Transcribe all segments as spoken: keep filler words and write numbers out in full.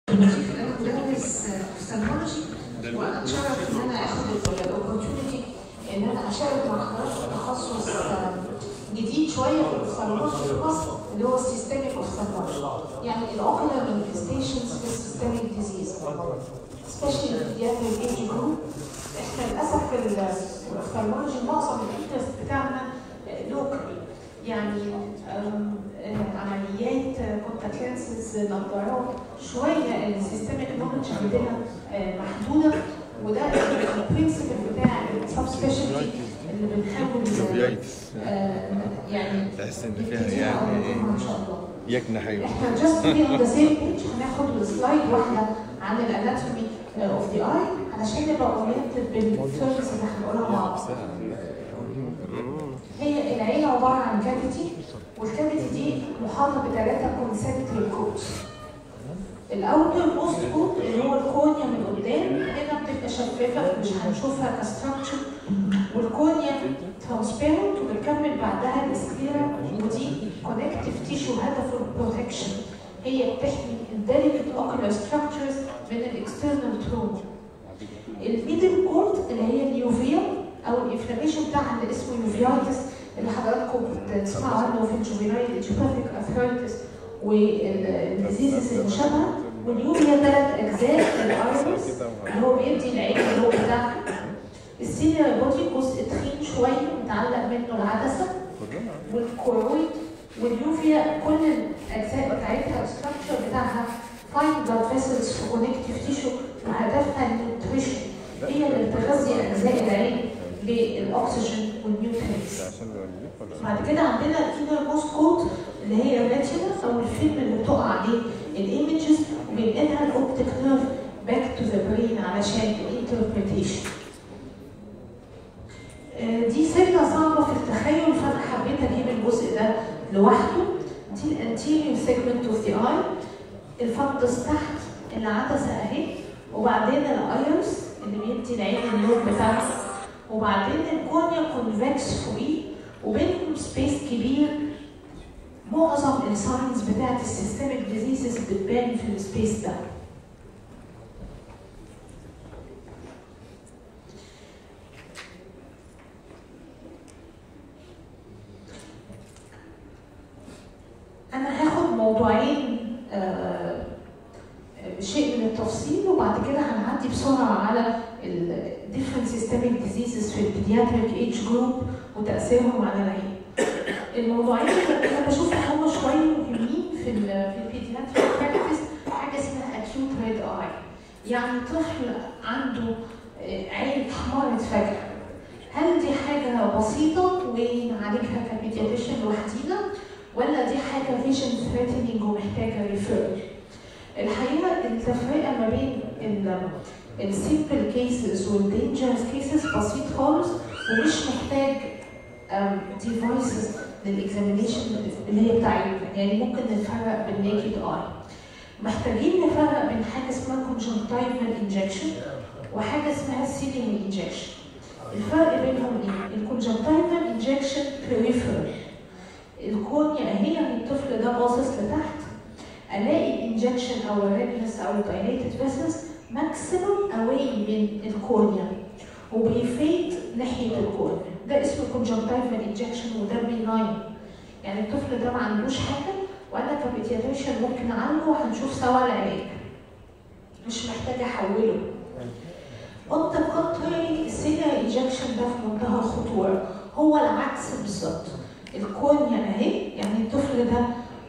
انا مدرس اوفثالمولوجي وانا اتشرف ان انا اخد الاوبورتيونيتي ان انا اشارك مع حضرتك تخصص جديد شويه في الاوفثالمولوجي في مصر اللي هو السيستميك اوفثالمولوجي، يعني الاوكولار مانيفستيشنز في السيستميك ديزيز سبيشالي البيدياتريك ايج جروب. احنا للاسف في الاوفثالمولوجي معظم الانترست بتاعنا لوكال، يعني عمليات كونتاكت لينسز، نظارات، شويه السيستميك نولج عندنا محدوده، وده البرنسبل بتاع السب سبيشالتي اللي بنحاول يعني تحس ان فيها يعني ان شاء الله يكنح. ايوه احنا جاست بي اون ذا سيم بيج. هناخد سلايد واحده عن الاناتومي اوف ذا اي علشان نبقى اورينتد بالتيرمز اللي هنقولها مع بعض. هي العين عباره عن كافيتي، والكافيتي دي محاطه بثلاثه كونسنتريك كوتس. الاوتر موست كوت اللي هو الكورنيا من قدام، هنا بتبقى شفافه مش هنشوفها كستراكشر، والكورنيا ترانسبيرنت، وبنكمل بعدها السكليرا، ودي كونكتيف تيشو هدفه البروتكشن، هي بتحمي الديليكت اوكولار ستراكشرز من الاكسترنال تروما. الميدل كورت اللي هي اليوفيا او الانفلاميشن بتاعها اللي اسمه يوفيايتس اللي حضراتكم بتسمعوا عنه في الجوفينايل ايديوباثيك ارثرايتس والديزيزز المشابهه. واليوفيا ثلاث اجزاء للايرس اللي هو بيدي العين اللون بتاعها. السيليا بودي جزء تخين شويه متعلق منه العدسه، والكورويد واليوفيا كل الاجزاء بتاعتها الستراكشر بتاعها فاين بلاد فيسلز في كونكتيف تيشو، وهدفها النيوتريشن، هي اللي بتغذي اجزاء العين بالاكسجين والنيوترينز. بعد كده عندنا الانر موست كوت اللي هي الريتينا او الفيلم اللي بتقع عليه الايمجز وبينقلها الاوبتيك نيرف باك تو ذا برين علشان الانتربريتيشن. دي سنه صعبه في التخيل، فانا حبيت اجيب الجزء ده لوحده. دي الانتيريور سيجمنت اوف ذا اي، الفندس تحت، العدسه اهي، وبعدين الايرس اللي بيدي العين اللون بتاعها، وبعدين الكورنيا كونفكس فوقيه، وبينهم سبيس كبير. معظم الساينز بتاعت السيستميك ديزيزز بتبان في السبيس ده. انا هاخد موضوعين آه شيء من التفصيل، وبعد كده هنعدي بسرعه على ال different systemic diseases في البيدياتريك ايج جروب وتاثيرهم على العين. الموضوعين اللي انا بشوفهم هم شويه مهمين في ال في البيدياتريك براكتس، حاجه اسمها acute red eye، يعني طفل عنده عين احمرت فجاه. هل دي حاجه بسيطه ونعالجها كبيدياتريشن لوحدينا، ولا دي حاجه فيجن ثريتنينج ومحتاجه ريفيرل؟ الحقيقه التفرقه ما بين السيمبل كيسز والدينجرس كيسز بسيط خالص، ومش محتاج ديفايسز للاكزامينيشن اللي هي بتاعتنا، يعني ممكن نفرق بالنيكد اي. محتاجين نفرق بين حاجه اسمها كونجنكتيفال انجكشن وحاجه اسمها سيلينج انجكشن. الفرق بينهم ايه؟ الكونجنكتيفال انجكشن بريفيرال، الكورنيا اهي، يعني الطفل ده باصص لتحت، الاقي الانجكشن او الريدنس او الدايليتد فيسلز ماكسيموم اواي من الكورنيا وبيفيد ناحيه الكورنيا، ده اسمه كونجنكتيفال انجكشن، وده بيناين، يعني الطفل ده ما عندوش حاجه، وانا كبيدياتريشن ممكن اعالجه وهنشوف سوا العلاج، مش محتاجه احوله. اون ذا كونتري السيليا انجكشن ده في منتهى الخطوره، هو العكس بالظبط. الكورنيا اهي، يعني الطفل ده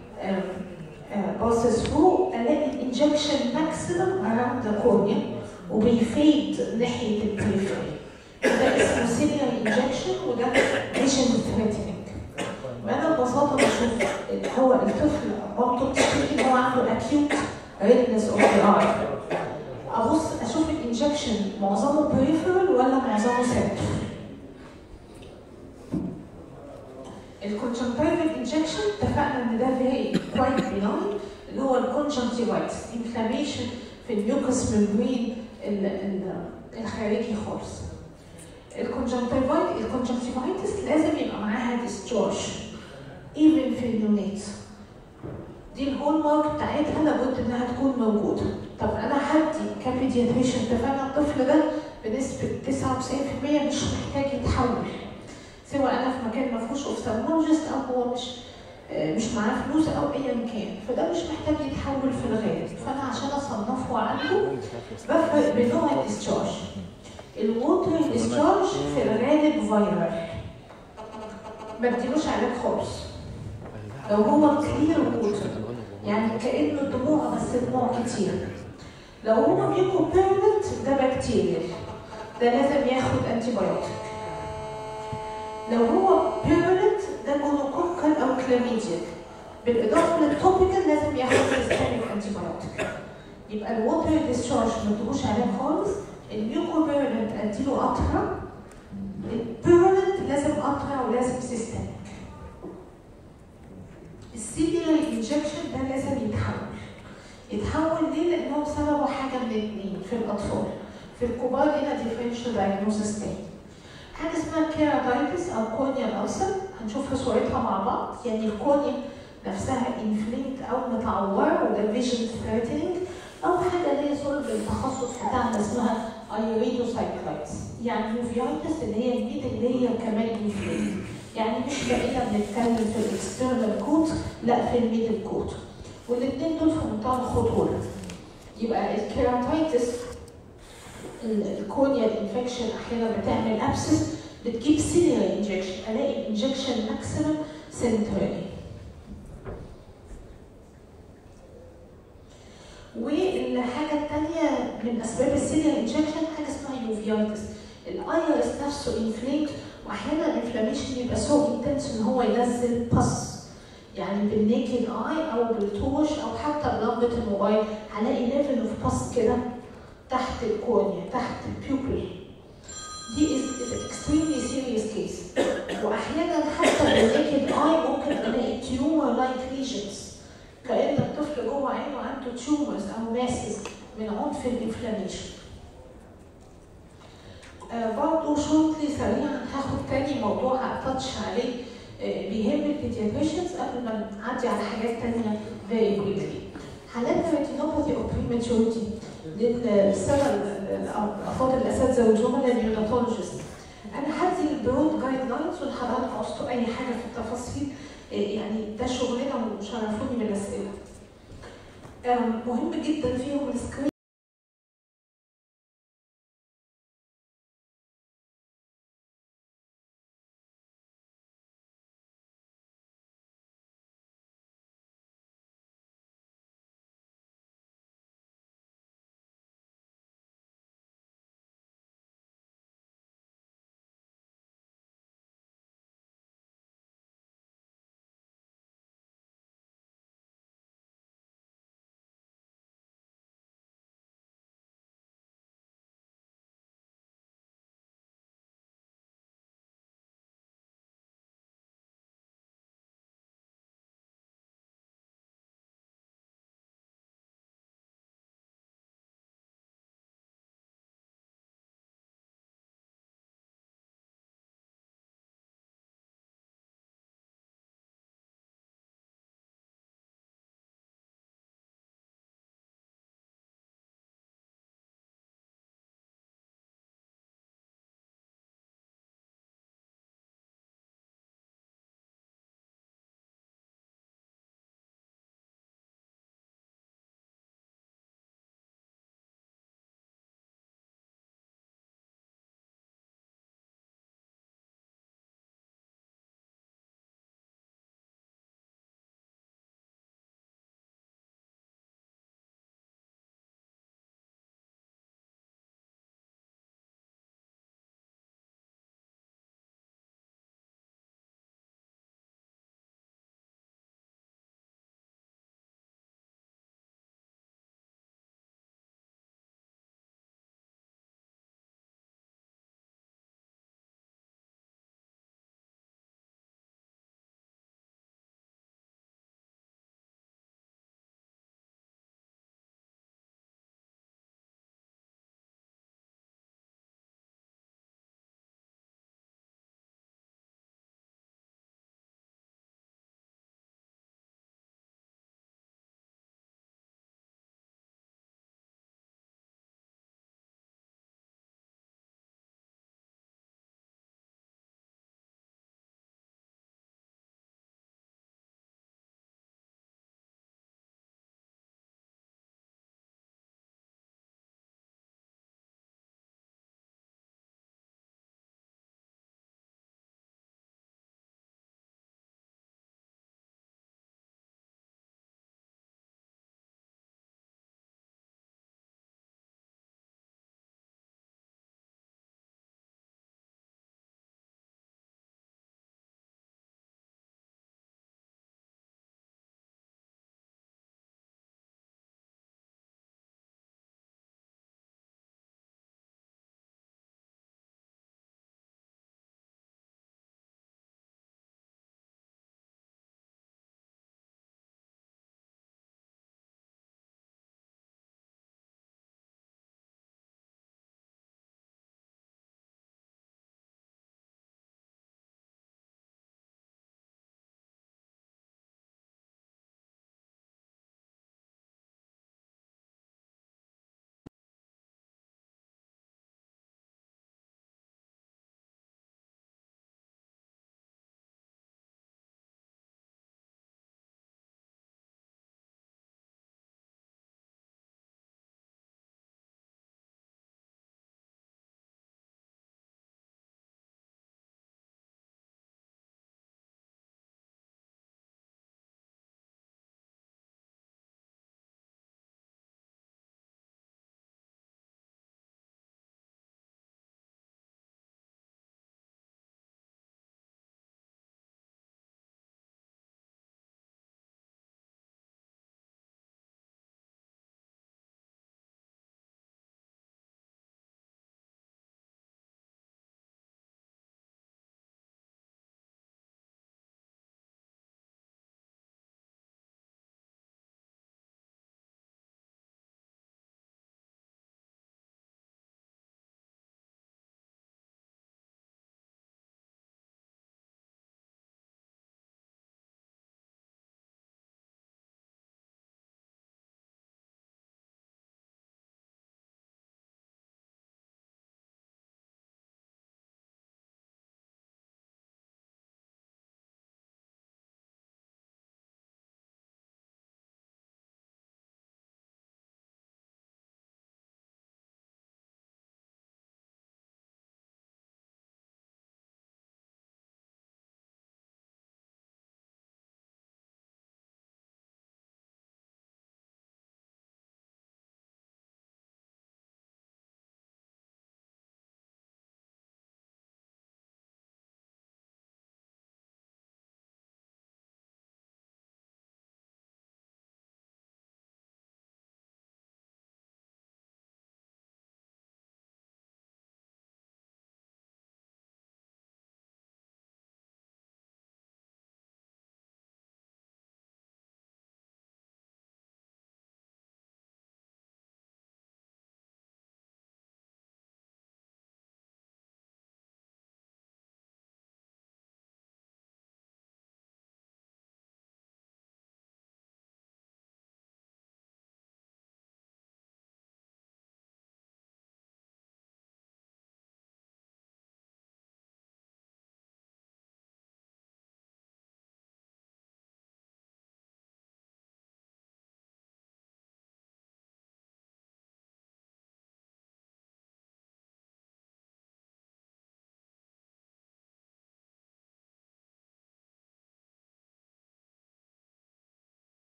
باصص فوق، الاقي الانجكشن ماكسيمم اراوند ذا كورنيا وبيفيد ناحيه البريفري، ده اسمه سيليا انجكشن، وده فيجن ثريتنينج. وانا ببساطه بشوف هو الطفل مامته بتشتكي ان هو عنده اكيوت ريدنس اوف ذا اي، ابص اشوف الانجكشن معظمه بريفرال ولا معظمه سنترال. الكونجنكتيفال انجكشن اتفقنا ان ده فيري كويت بيناين، اللي هو الكونجنكتيفايتس، انفلاميشن في الميوكس ممبرين الخارجي خالص. الكونجنكتيفايتس لازم يبقى معاها ديسشارج ايفن في النيونيتس، دي الهول مارك بتاعتها لابد انها تكون موجوده. بيدياتريشن اتفقنا الطفل ده بنسبه تسعة وتسعين في المية مش محتاج يتحول، سواء انا في مكان ما فيهوش اوفثالمولوجيست او هو مش مش معاه فلوس او ايا كان، فده مش محتاج يتحول في الغالب. فانا عشان اصنفه عنده بفرق بين نوع الديسشارج. الووتر ديسشارج في الغالب فايرال، ما بديلوش علاج خالص. لو هو كلير ووتر يعني كانه دموع بس دموع كتير. لو هو ميوكو بيرمنت ده بكتيريا، ده لازم ياخد انتي بايوتيك. لو هو بيرمنت ده جونوكوكال او كلاميديا، بالاضافه للتوبيكال لازم ياخد سيستميك انتي بايوتيك. يبقى الووتر ديسشارج ما تدوش عليه خالص. الميوكو بيرمنت اديله قطره، البيرمنت لازم قطره ولازم سيستميك. السيليال انجكشن ده لازم يتحول. يتحول ليه؟ لانه بسببه حاجه من الاثنين في الاطفال. في الكبار هنا ديفرنشال دايجنوستس تاني. حاجه اسمها كيراتايتس او كورنيال ألسر، هنشوفها صورتها مع بعض. يعني الكورنيا نفسها انفليمد او متعوره وده فيجن ثريتنينج، او حاجه اللي هي صوره التخصص بتاعنا اسمها ايريدوسايكلايتس، يعني يوفيايتس اللي هي الميد اللي هي كمان انفليمد. يعني مش بقينا بنتكلم في الاكسترنال كوت، لا في الميدل كوت. والاثنين دول في منتهى الخطوره. يبقى الكيراتايتس الكورنيال انفكشن احيانا بتعمل ابسس، بتجيب سيليال انجكشن، الاقي الانجكشن ماكسيمم سنترالي. والحاجه الثانيه من اسباب السيليال انجكشن حاجه اسمها يوفيايتس. الايرس نفسه انفليمد، واحيانا الانفلاميشن يبقى سو انتنس ان هو ينزل باس، يعني بالنيكد اي او بالتوش او حتى بلمبه الموبايل هلاقي ليفل اوف باس كده تحت الكورنيا، تحت البيوبل. دي is is extremely serious case. واحيانا حتى بالنيكد اي ممكن الاقي تيومر لايك ليجنز، كأن الطفل جوه عينه عنده تيومرز او ماسز من عنف الانفلاميشن. آه برضه شورتلي سريعا هاخد تاني موضوع هتاتش عليه آه بيهم البيدياتريشنز قبل ما نعدي على حاجات تانيه فيري كويكلي. حالات الريتينوباثي او بريماتوريتي للسنه الافاضل الاساتذه والزملاء النيوناتولوجيست. انا هدي البرود جايد لاينز والحضرتك عاوزتوا اي حاجه في التفاصيل، يعني ده شغلنا وشرفوني بالاسئله. مهم جدا فيهم السكرين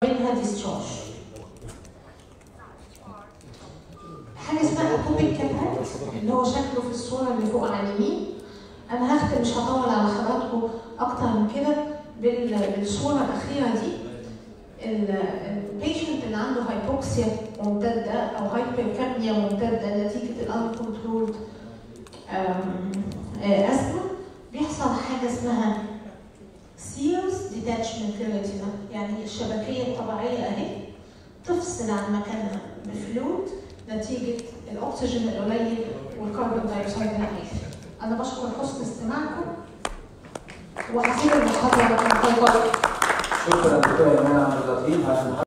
بينها ديسشارج. حاجه اسمها اتوبيك كاتاراكت اللي هو شكله في الصوره اللي فوق على اليمين. انا هختم مش هطول على حضراتكم اكتر من كده بالصوره الاخيره دي. البيشنت اللي عنده هايبوكسيا ممتده او هايبركابنيا ممتده نتيجه الان كنترولد ازمه بيحصل حاجه اسمها سيرز ديتاتشمنت للريتنا، يعني الشبكيه الطبيعيه اهي تفصل عن مكانها بفلويد نتيجه الاكسجين القليل والكربون دايوكسيد العالي. انا بشكر حسن استماعكم وهسيب المحاضره. شكرا دكتوره ايمان عبد اللطيف.